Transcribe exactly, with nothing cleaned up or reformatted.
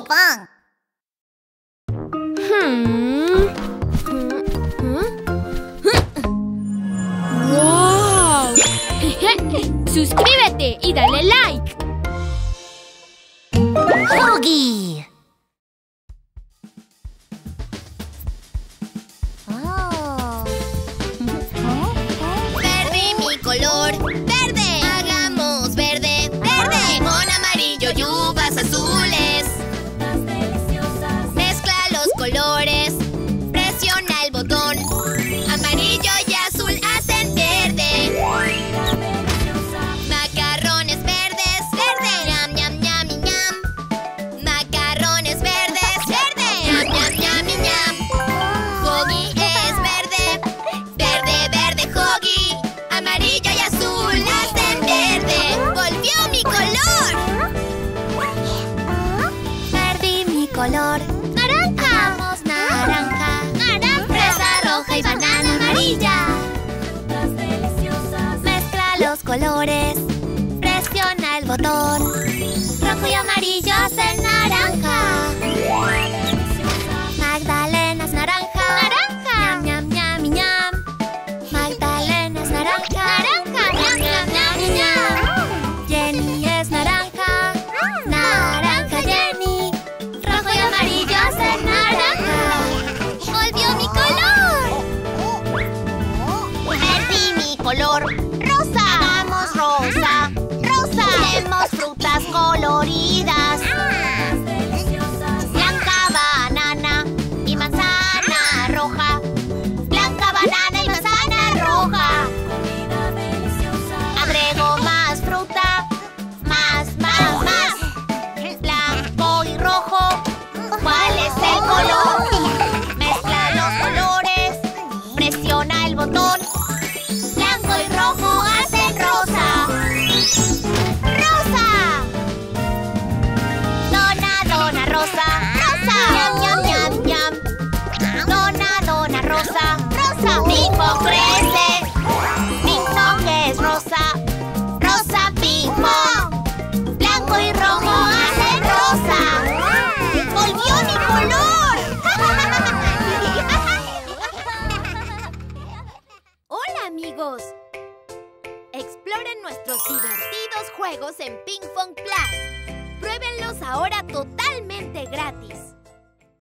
Pan. Hmm. ¡Wow! Suscríbete y dale like. Huggy. Oh. Verde mi color, verde. Hagamos verde, verde. Limón amarillo y uvas azules. Mezcla los colores, presiona el botón. Amarillo y azul hacen verde. Macarrones verdes, verde. Ñam, ñam, ñam, y ñam. Macarrones verdes, verde. Ñam, ñam, ñam, y ñam. Huggy es verde, verde, verde Huggy. Amarillo y azul hacen verde. ¡Volvió mi color! Verde mi color. ¡Naranja! Hagamos naranja. ¡Naranja! Fresa roja y banana amarilla. Mezcla los colores. Presiona el botón. Rojo y amarillo hacen naranja. Magdalenas naranja. ¡Naranja! Ñam, ñam, ñam, y ñam. Magdalenas naranja. ¡Naranja! Ñam, ñam, ñam, y ñam. Jenny es naranja. Naranja Jenny. Rojo y amarillo hacen naranja. ¡Volvió mi color! Verde mi color. Rosa. Hagamos rosa. Rosa. Tenemos frutas coloridas. Blanca banana y manzana roja. Blanca banana y manzana roja. Agrego más fruta. Más, más, más. Blanco y rojo. ¿Cuál es el color? Mezcla los colores. Presiona el botón. Blanco y rojo hacen rosa. ¡Rosa! Dona, dona, rosa. ¡Rosa! ¡Ñam, ñam, ñam, ñam! Dona, dona, rosa. ¡Rosa! Ping pong crece. Ping pong es rosa. Rosa ping pong. Blanco y rojo hacen rosa. ¡Volvió mi color! ¡Hola, amigos! Exploren nuestros divertidos juegos en Ping Pong Plus. Pruébenlos ahora totalmente gratis.